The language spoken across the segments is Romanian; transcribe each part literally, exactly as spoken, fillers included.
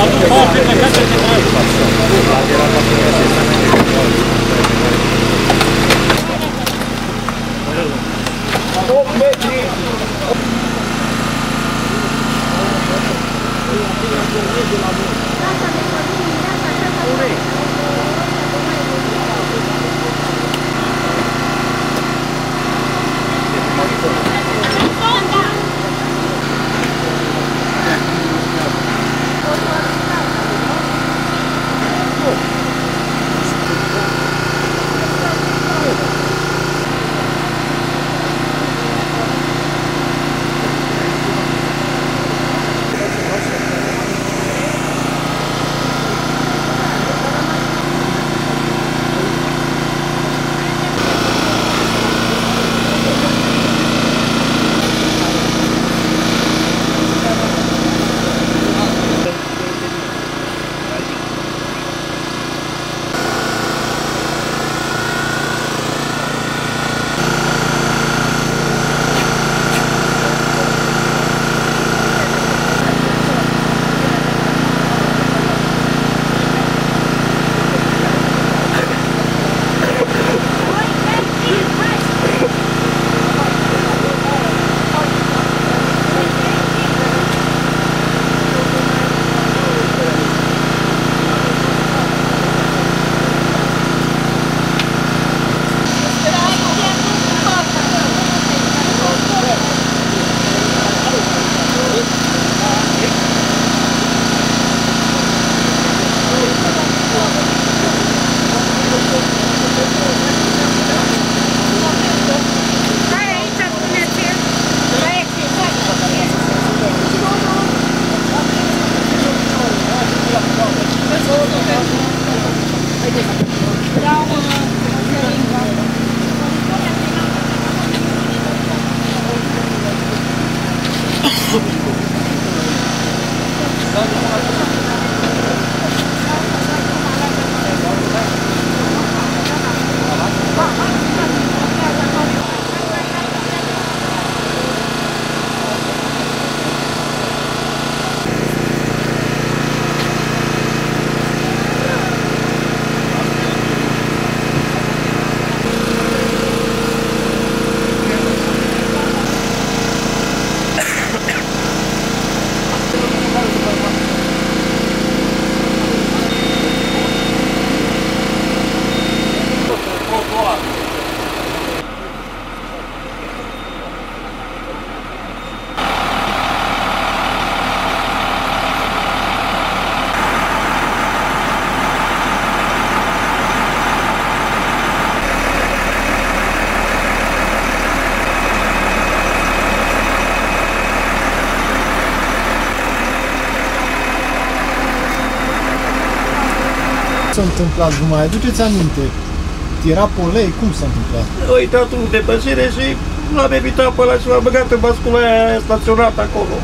opt metri. Ce s-a întâmplat? Vă mai aduceți aminte? Era polei? Cum s-a întâmplat? A uitat unul de păsire și l-am evitat pe ăla și l-am băgat în bascula aia staționată acolo.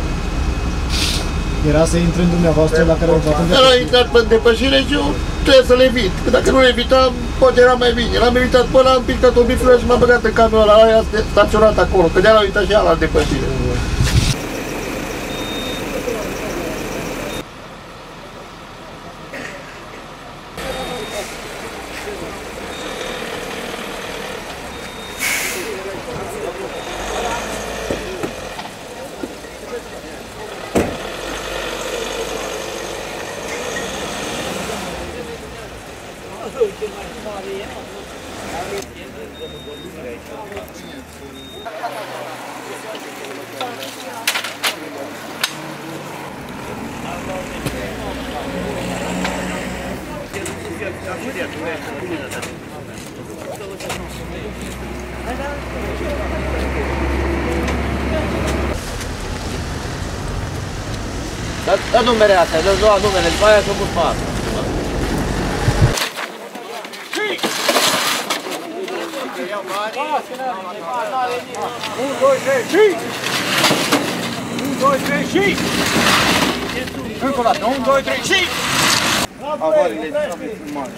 Era să intre în dumneavoastră la care v-ați El a intrat pe depășire și eu trebuie să le evit. Că dacă nu le evitam, poate era mai bine. L-am evitat pe ăla, am picat o biflă și m-am băgat în camionul ăla aia staționat acolo. Că de-aia l-a uitat și ea la depășire. Da, da numere astea, dă doua numere, după aia s-o pus pe asta. unu, doi, trei, și! unu, doi, trei, și! Încă o dată, unu, doi, trei, și! Avariile sunt mari.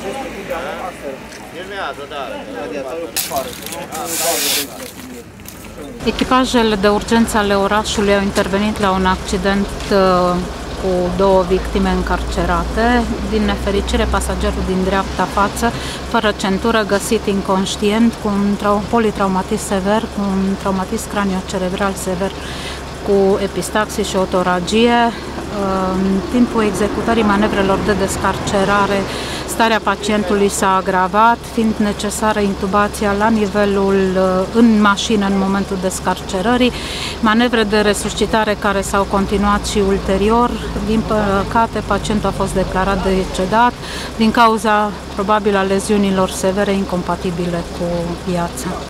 Filmează, da. Radiatorul cu fară. Echipajele de urgență ale orașului au intervenit la un accident uh, cu două victime încarcerate. Din nefericire, pasagerul din dreapta față, fără centură, găsit inconștient, cu un politraumatism sever, cu un traumatism craniocerebral sever, cu epistaxis și otoragie. În timpul executării manevrelor de descarcerare, starea pacientului s-a agravat, fiind necesară intubația la nivelul în mașină în momentul descarcerării, manevre de resuscitare care s-au continuat și ulterior. Din păcate, pacientul a fost declarat decedat din cauza probabil a leziunilor severe incompatibile cu viața.